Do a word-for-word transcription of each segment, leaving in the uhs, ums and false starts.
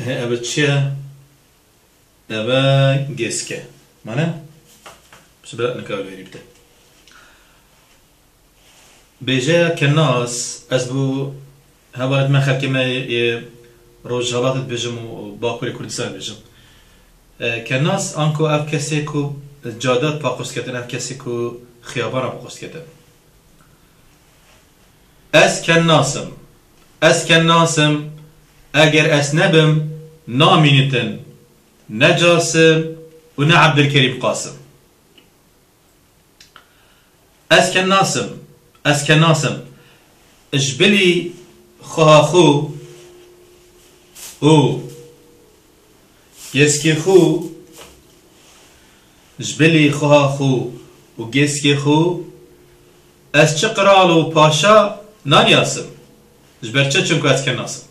أبى تشيا أبى جسكة مانا بس بدأ نكاول غريب ده بيجا كناس أسبو هبارد ما خلك ما روجالات بيجم وباكل كردستان بيجم كناس أنكو أف كسيكو جادات باقوس كتن أف كسيكو خيابانا باقوس كتن أس كناسم أس كناسم أجر أس نبم نامينتن نجاسم ونا عبد الكريم قاسم أس كناسم أس كناسم اجبلي خاخو هو يسكي خو جبلي خاخو وجسكي خو أس چقرالو باشا نانياسم جبرچه چونكو أس كناسم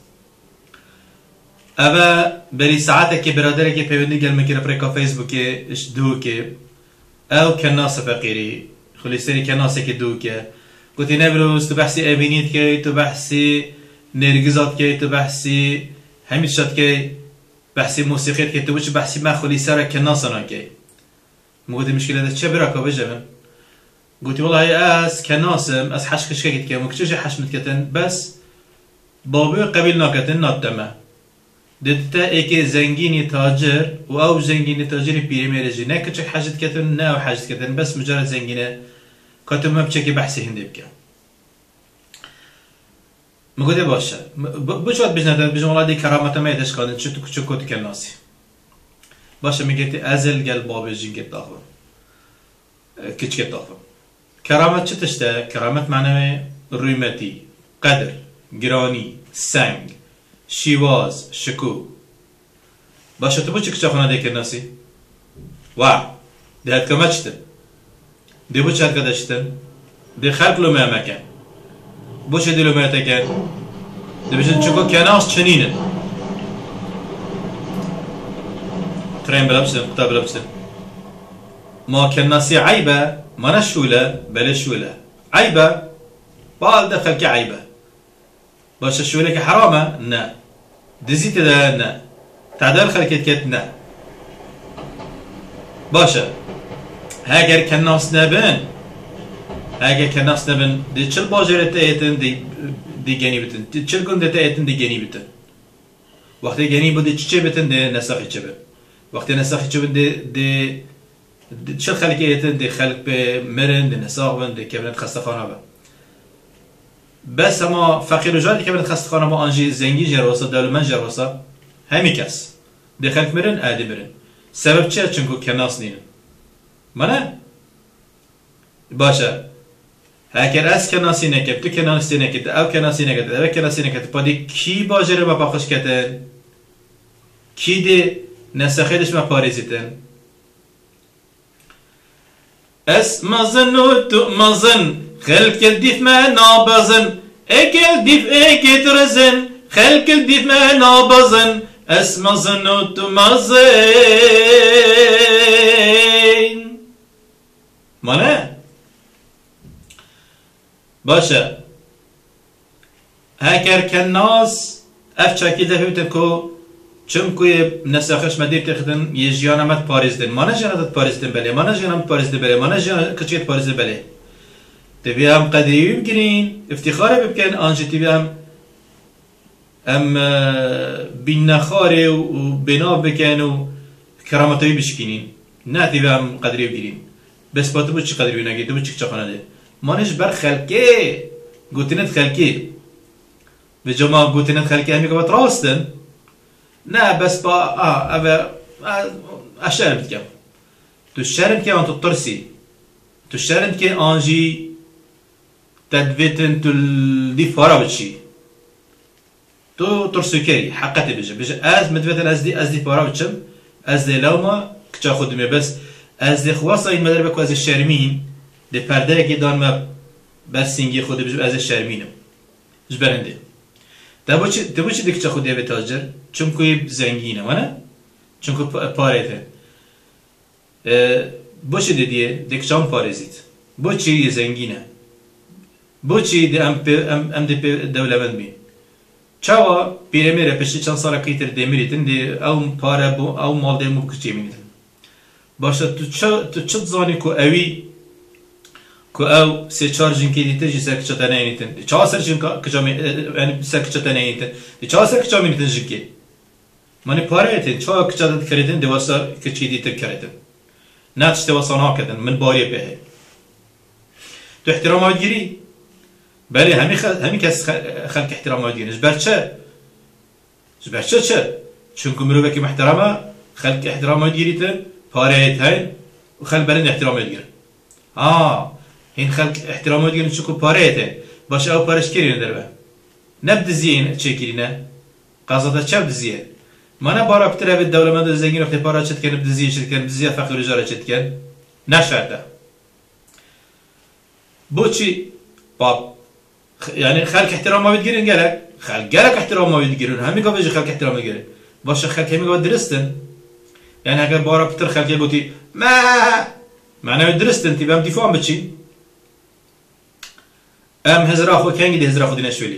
أبا بري ساعتك برادرك بيودني قال مكير بريكا فيسبوك اش دوكي أو كناسة فقيري خلي سري كناسة كدوكي قلت نبروز تبحثي أبينيت كي تبحثي نرجزات كي تبحثي هميشات كي بحثي موسيقى كي تبوش بحثي ما خلي سرك كناسة كي قلت المشكلة ده شبرك وبجمن قلت والله أس كناسم أس حش كشكت كي مكتوش حش متكتن بس بابي قبيل ناكتن ناتما دتا ايكي زنجيني تاجر و او زنجيني تاجر بيريميرجي نا كتشك حاجت كتن نا حاجت كتن بس مجرد زنجينه كاتم ما بشكي بحثي هندي بك مقول يا باشا بشوات بجنة بجنة والله دي كرامة ما يدش قادن شتو كتشو كوتي كالناسي باشا ميجيتي ازل قال بابي جين كت داخل كتش كت داخل كرامة شتشتا كرامة معناه رويمتي قدر جراني سنگ شیواز شکو باشه تو بچه کچه خونه دیگر ناسی واو دهت که مچتن ده بچه هد کدشتن ده خلق لو مهمکن بچه دی لو مهتکن ده بچه چکو کناس چنینن ترین بلا بچتن قطع بلا بچتن ما کناسی عیبه ما نشوله بله شوله عیبه بال ده خلقی عیبه باشه شوله که حرامه نه دزيت ده نا تعدل خلكت كت نا باشا هاجر كناس نبن هاجر كناس نبن دي چل باجر تايتن دي دي جني بتن دي چل گون تايتن دي جني بتن وقت جني بود چچه بتن دي نسخي چبن وقت نسخي چبن دي دي چل خلكيتن دي خلق بمرن دي نساغن دي كبنت خستخانه با بس اما فقیر و جاری که برد خستخانه ما آنجی زنگی جروسا دلمن جروسا همی کس دخلت مرن عادی برن سبب چیه چونکو کناس نینن منه باشه هکر از کناسی نکب تو کناسی نکب او کناسی نکب او کناسی نکب پادی کی باجره ما پاخش کتن کی دی نسخیدش ما پاریزیتن اس مزن و تو مزن خلق الديف ما نابزن اكل ديف اكي ترزن خلق الديف ما نابزن اسم زنوت مزين مانا باشا هكر كالناس اف شاكي ده هوتنكو چونكو نساخش مدير تخدن يجيانا مت باريزدن مانا جانت باريزدن بلي مانا جانت باريزدن بلي مانا جانت كتشيت باريزدن بلي تبي هم قدري بكرين افتخار بكن انجي تبي هم ام بينخاري وبنا بكن وكرامتي بشكينين نا تبي هم قدري بكرين بس باتو بتش قدري بيناجي تو بتش خانه ده مانش بر خلقي قوتنت خلقي بجماعه قوتنت خلقي همي كبت راستن نا بس با اه ابا اشرب بتكم تو الشرب كي انت تطرسي تو الشرب كي انجي تدفيتن تل دي فارا بتشي تو ترسكري حقتي بيجي بيجي از مدفيتن از دي از دي فارا بتشم از دي لوما كتا خدمي بس از دي خواصا این مدر بكو از الشرمين دي پرده كي دان ما بس سنگي خود بيجي از الشرمينم جبرنده تبوچي تبوچي دي كتا خودي بتاجر چونكو زنگينه وانا چونكو پاريته بوچي دي دي دي كشام پاريزيت بوچي زنگينه بوچي دي ام ام ام دي دولة من بين چاوا پیرمیره پشتی چند سال کیتر دمیریتن دی او پاره بو او مال دیمو بکچی مینیتن باشه تو چه تو چه زانی کو اوی کو او سه چهار جنکی دیته جی سر کچه تنینیتن چهار سر جنک کجامی یعنی سر کچه تنینیتن چهار سر کجامی نیتن جنکی منی پاره ایتن چهار کچه داد کردن دواسا کچی دیته کردن نه تشت واسا ناکدن من باری به تو احترام آدگیری بله همی خ... همی کس خلق احترام آدگیری جبر چه جبر چه چه چونکه مروبه که محترمه خلق احترام آدگیری تن پاره ایتن و خلق برند احترام آدگیری آه این خلق احترام آدگیری چونکه پاره ایتن باشه او پارش کرین دربه نبد زین چه کرینه قضا چه بد زیه مانا بارا بتره به دولت مند زنگین وقتی پارا چت کنه بد زیه چت کنه بد زیه فقر رجال چت کنه نشده بوچی باب يعني خلق احترام ما بتجيرن قالك خلق قالك احترام ما بتجيرن همي قبل خلق احترام ما بتجيرن باش خلق همي قبل درستن يعني هكذا بارا بتر خلق يقولي ما معناه درستن تبى ام دفاع بتشي ام هزرا خو كان قد هزرا خو دينا شويلي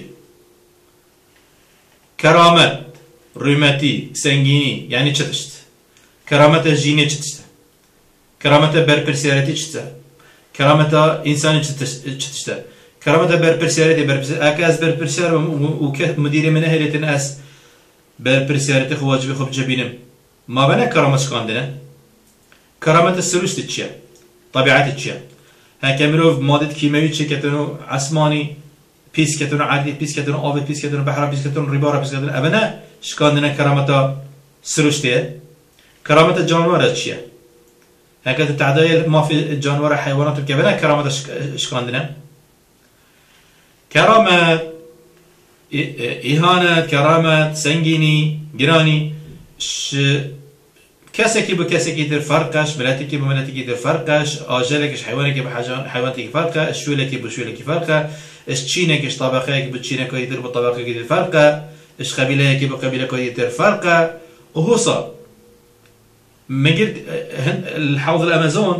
كرامات رمتي سنجيني يعني تشتشت كرامات جيني تشتشت كرامات بربرسيارتي تشتشت كرامات انساني تشتشت كرامة بربرسيارتي بربرسيارتي أكاس بربرسيار ومدير من أهل الناس بربرسيارتي خو واجبي خو بجبينم ما بنا كرامة شكاندنا كرامة السلوش تتشيا طبيعة تتشيا هكا مروف مادة كيماوي تشي كتنو عسماني بيس كتنو عادي بيس كتنو آب بيس كتنو بحر بيس كتنو ربارة بيس كتنو أبنا شكاندنا كرامة السلوش تيه كرامة الجانور تتشيا هكا تتعدايل ما في الجانور حيوانات كبنا كرامة شكاندنا كرامة إهانة كرامة سنجيني جراني ش كاسكي بكاسكي تر فرقش ملاتكي بملاتكي تر فرقش آجلكش حيوانك بحيوان حيوانك فرقة الشولك بشولك فرقة الشينك طبقك بتشينك يتر بطبقك يتر فرقة اش قبيلك بقبيلك يتر فرقة وهو صار مجد الحوض الأمازون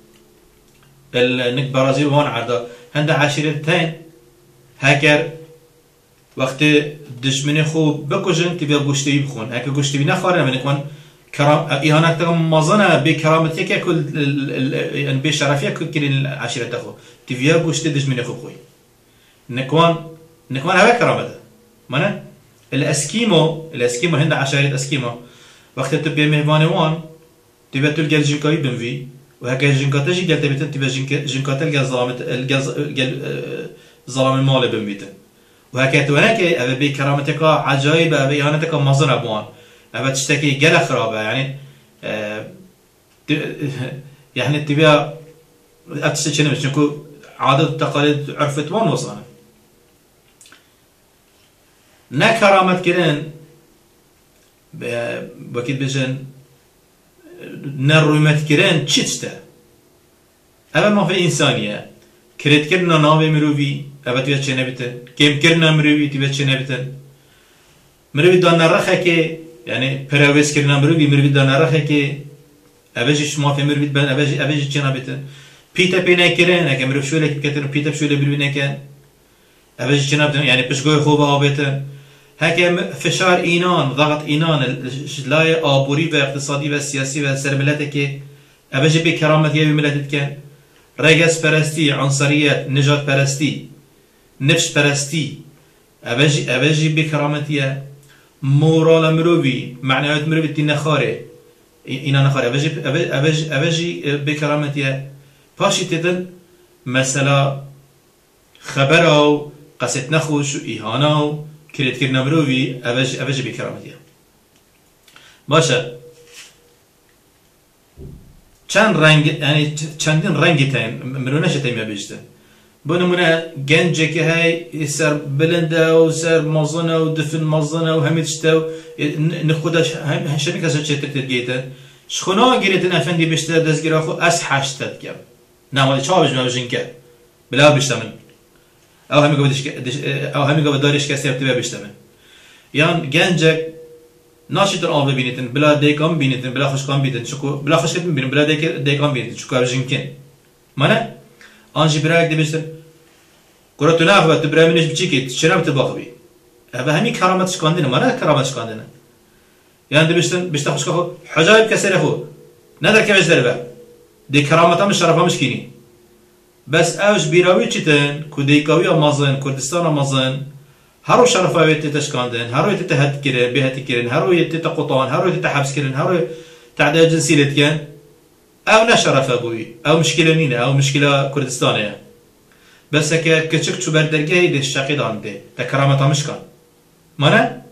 النك برازيل وان عرضه هند عشيرتين هاكر وقت دشمنی خوب بکشن تبی گوشتی بخون اگه گوشتی نخوره من کن کرام ایهانت تام مازنه به کرامتی که کل یعنی به شرفیه که کل عشیرت خو تبی گوشتی دشمنی خوب خوی نکوان نکوان هوا کرامته منه الاسکیمو الاسکیمو هند عشایرت اسکیمو وقت تبی مهمان وان تبی تول گل جنکایی بنوی و هک جنکاتجی گل تبی تبی جنکاتل گل زامت گل گل ظلام المال بميته وهكذا هناك أبى بكرامتك عجائب أبى إهانتك مظنة بوان أبى تشتكي جل خرابة يعني أه يعني تبيا أتشتكي مش نكو عادات التقاليد عرفت وان وصلنا نا كرامة كرين بكيد بيجن نرومت كرين تشتتا أبى ما في إنسانية كريت كرنا ناوي مروي أبى تبي تشينا بيتن كم كرنا مروي تبي تشينا بيتن مروي دانا رخا كي يعني براويس كرنا مروي مروي دانا رخا كي أبيش ما في مروي بن أبيش أبيش تشينا بيتن بيتا بينا كرنا كم مروي شو لك كتر بيتا شو لك مروي نكان أبيش تشينا بيتن يعني بس جوي خوبا بيتن هكذا فشار إينان ضغط إينان الشلاية آبوري واقتصادي والسياسي والسرملات كي أبيش بكرامة يبي ملتت كان رجس پرستی عنصریت نجات پرستی نفس پرستی اوجی اوجی بکرامتیه مورال مروی معنویت مروی تی نخاره اینا نخاره اوجی اوجی اوجی بکرامتیه پاشی تدن مثلا خبر او قصد نخوش و ایهانا و کرد کرد مروی اوجی اوجی بکرامتیه باشه چند رنگ یعنی چندین رنگی تایم مرونش تایم بیشتر بنمونه گنجه که هی سر بلنده و سر مازنه و دفن مازنه و همه تشتو نخودش هم شمی کسی چه ترتیبیته شخونا گیرتن افندی بیشتر دستگیر آخو از حشتت کم نمالی چه آبش می‌باشین که بلا بیشترن او همی گویدش او همی گوید داریش کسی ابتدا بیشترن یان گنجه ناشید آب ببینید بلا دیکام ببینید بلا خوشکام ببینید چکو بلا خوشکام ببینید بلا دیک دیکام ببینید چکو ابزین کن منه آنجی برای دیبستن کرات نه خواهد برای منش بچی کت چرا بتباخ بی أبا همي كرامة شكاندنا ما نه كرامة شكاندنا يعني دي بيشتن بيشتن خوش كخو حجاب كسر خو ندر كيفش دربه دي كرامتها مش شرفها مش كيني بس اوش بيراوي چتن كوديكاوي مازن كردستان مازن هرو شرفا ويتي تشكاندن هرو يتي تهت كيرن بهت كيرن هرو يتي تقطان هرو يتي تحبس كيرن هرو تعداد جنسي لتكن او نشرف ابوي او مشكله نينه او مشكله كردستانيه بس هكا كتشك شو بردرجه دي الشقي دانده تا كرامتها مش كان مانا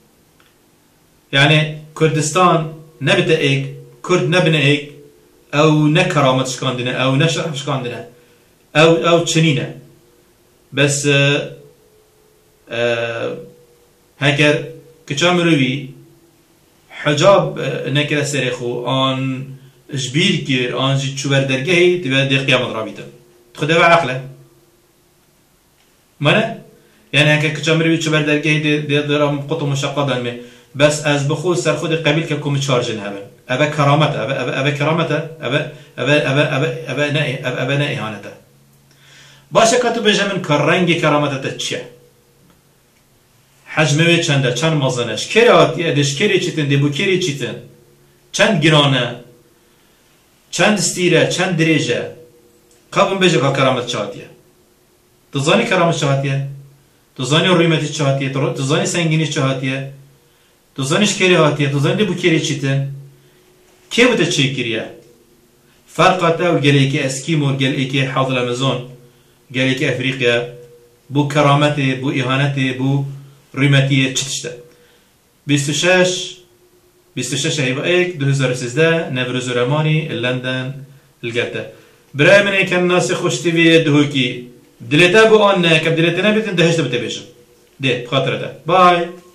يعني كردستان نبدا ايك كرد نبنا ايك او نكرامت شكاندنا او نشرف شكاندنا او او تشنينه بس آه آه هكا كتشامروي حجاب نكره سرخو ان جبير كير ان جي شو بردرجه تبقى دي قيامه رابطه تخدها عقله مانا يعني هكا كتشامروي شو بردرجه دي دي درام قطو مشقه دلمه بس از بخو سر خود قبيل كم تشارجن هبن ابا كرامته ابا ابا ابا كرامته ابا ابا ابا ابا ابا نائي ابا ابا نائي هانته باشه كاتو بجمن كرنگي كرامته تچيه حجمه چنده چند مازنش کری آتی ادش کری چیتن دی بو کری چیتن چند گرانه چند ستیره چند دریجه قابون بجه که کرامت چهاتیه تزانی کرامت چهاتیه تزانی رویمتی چهاتیه تزانی سنگینی چهاتیه تزانیش کری هاتیه تزانی دی بو کری چیتن که بوده چه کریه فرقاته و گلی که اسکیمو گلی که حاضر امازون گلی که افریقیا بو کرامتی بو ایهانتی بو رویمتیه چتشته بیست و شش بیست و شش هیبا ایک دو هزار و سیزده نوروز اوراماری لندن الگرده برای من ایکن ناسی خوشتیوی دهوکی دلیتا بو آن نه کب دلیتا نبیتن دهشت بتبیشم ده بخاطر ده بای